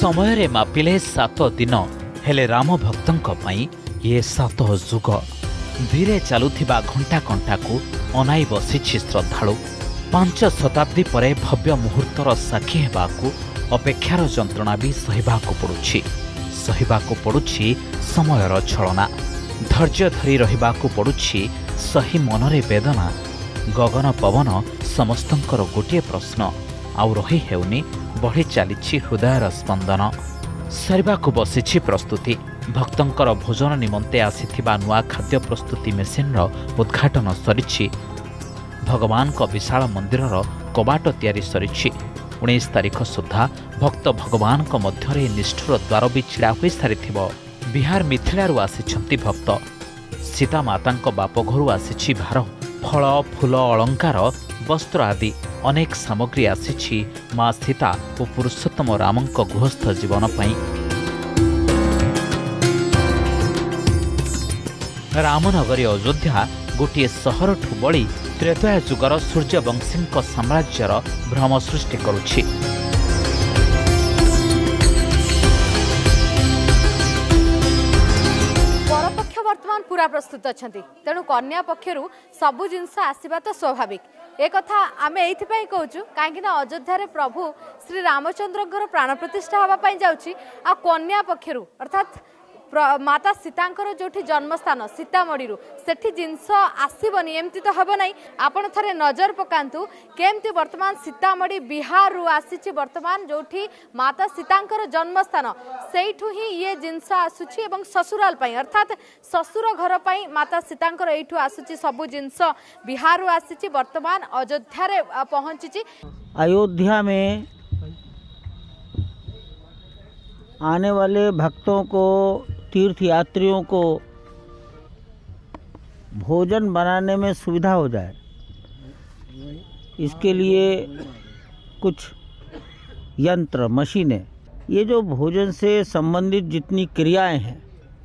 समय मापिले 7 दिन हेले राम भक्तों ये 7 जुग धीरे चलुथिबा घंटा घंटा को अनाई बसी श्रद्धालु 5 शताब्दी परे भव्य मुहूर्तर साक्षी हेबाकू अपेक्षार जंत्रणा भी सहिबाकू पड़ुछि समयर छलना धैर्य धरी रहिबाकू पड़ुछि सही मनरे वेदना गगन पवन समस्तंकर गोटे प्रश्न आउ रही हेउनी बढ़ी चली हृदयर स्पंदन सरिबाकू बसी प्रस्तुति भक्तंकर भोजन निमंते आसीथिबा नुआ खाद्य प्रस्तुति मेसिन उद्घाटन सरिछि भगवान को विशाल मंदिरर कबाट तैयारी सरिछि 19 तारिख सुधा भक्त भगवान को मध्यरे निष्ठुर द्वार भी छिड़ा होई सारिथिबो बिहार मिथिलारू आसिछंती भक्त सीता मातांको बापघरु आसिछि भार फल फूल अलंकार वस्त्र आदि अनेक सामग्री आसिछि मां सीता और पुरुषोत्तम रामंको गृहस्थ जीवन पई रामनगरी अयोध्या गोटे सहर ठू बड़ी त्रेतया जुगर सूर्यवंशी साम्राज्यर भ्रम सृष्टि करुछि। वरपक्ष वर्तमान पूरा प्रस्तुत अच्छा तेणु कन्या पक्षर सबु जिनस आसवा तो स्वाभाविक एक कथा आम ये कहूँ कहीं अयोध्या प्रभु श्री रामचंद्र प्राण प्रतिष्ठा हाँपाई जाऊँगी आ कन्या पक्षर अर्थात माता सीतांकर जो जन्मस्थान सीतामढ़ी सेठी जिनस आसबनी एमती तो हम ना आपण थे नजर पकातु केमती वर्तमान सीतामढ़ी बिहार रु आसी वर्तमान जो माता सीतांकर जन्मस्थान सेठू ही ये जिनस आसुची एवं ससुराल पाई अर्थात ससुर घर पाई माता सीतांकर एठू आसुची सबु जिनस बिहार रु आसी वर्तमान अयोध्या रे पहुंची। अयोध्या में आने वाले भक्तों को तीर्थ यात्रियों को भोजन बनाने में सुविधा हो जाए इसके लिए कुछ यंत्र मशीनें ये जो भोजन से संबंधित जितनी क्रियाएं हैं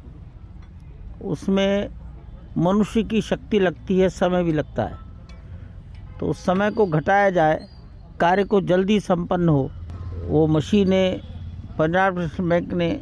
उसमें मनुष्य की शक्ति लगती है समय भी लगता है तो उस समय को घटाया जाए कार्य को जल्दी संपन्न हो वो मशीनें पंजाब नेशनल बैंक ने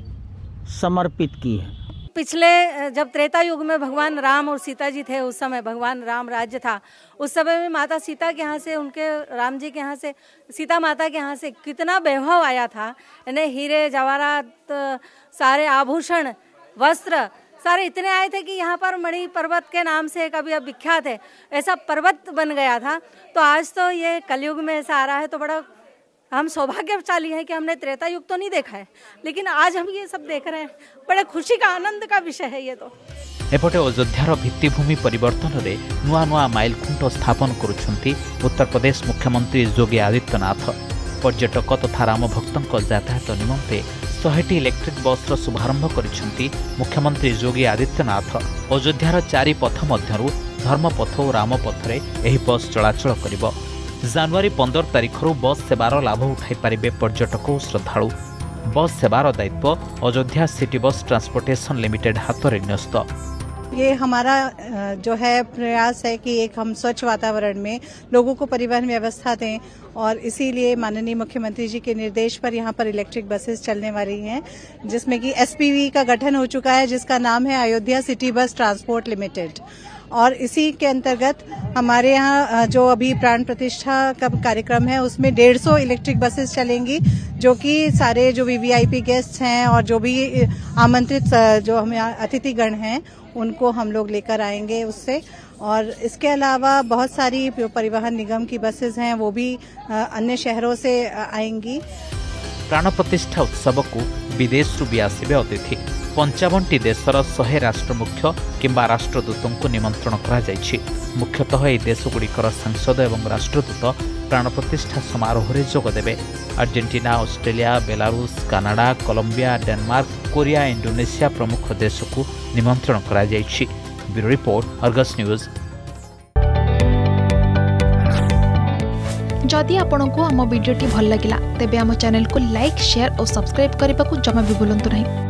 समर्पित की है। पिछले जब त्रेता युग में भगवान राम और सीता जी थे उस समय भगवान राम राज्य था उस समय में माता सीता के यहाँ से उनके राम जी के यहाँ से सीता माता के यहाँ से कितना वैभव आया था इन्हें हीरे जवाहरात सारे आभूषण वस्त्र सारे इतने आए थे कि यहाँ पर मणि पर्वत के नाम से कभी अब विख्यात है ऐसा पर्वत बन गया था। तो आज तो ये कलयुग में ऐसा आ रहा है तो बड़ा हम सौभाग्यशाली हैं कि हमने त्रेता युग तो नहीं देखा है लेकिन आज हम ये सब देख रहे हैं बड़े खुशी का आनंद का विषय है ये तो। एपटे अयोध्यार भित्तिभूमि परिवर्तन रे नुआ नुआ माइल खुंट स्थापन करुछंती उत्तर प्रदेश मुख्यमंत्री योगी आदित्यनाथ पर्यटक तथा राम भक्तों यातायात निमंते 100टी इलेक्ट्रिक बस शुभारंभ करिछंती मुख्यमंत्री योगी आदित्यनाथ। अयोध्यार 4 पथ मध्यरु धर्मपथ और रामपथ रे एही बस चलाचल करिबो। जनवरी 15 तारिख बस सेवार लाभ उठाई पारे पर्यटक और श्रद्धालु। बस सेवार दायित्व Ayodhya city bus transportation limited हाथ में न्यस्त। ये हमारा जो है प्रयास है कि एक हम स्वच्छ वातावरण में लोगों को परिवहन व्यवस्था दें और इसीलिए माननीय मुख्यमंत्री जी के निर्देश पर यहाँ पर इलेक्ट्रिक बसेस चलने वाली हैं जिसमें कि एसपीवी का गठन हो चुका है जिसका नाम है Ayodhya city bus transport limited और इसी के अंतर्गत हमारे यहाँ जो अभी प्राण प्रतिष्ठा का कार्यक्रम है उसमें 150 इलेक्ट्रिक बसेस चलेंगी जो कि सारे जो वीवीआईपी गेस्ट हैं और जो भी आमंत्रित जो हमें अतिथिगण हैं उनको हम लोग लेकर आएंगे उससे। और इसके अलावा बहुत सारी परिवहन निगम की बसेस हैं वो भी अन्य शहरों से आएंगी। प्राण प्रतिष्ठा उत्सव को विदेश भी आसबे अतिथि 55टी देशर 100 राष्ट्रमुख्य किंबा राष्ट्रदूतों को निमंत्रण करा जायछि। मुख्यतः यह देशगुड़िकर सांसद एवं राष्ट्रदूत प्राण प्रतिष्ठा समारोह में जोगदेवे। Argentina Australia Belarus Canada Colombia Denmark Korea Indonesia प्रमुख देश को निमंत्रण करा जायछि। Bureau report Argus news. जदि आपंक आम भिडी भल लगा तेब आम चैनल को लाइक शेयर और सब्सक्राइब करने को जमा भी भूलु नहीं।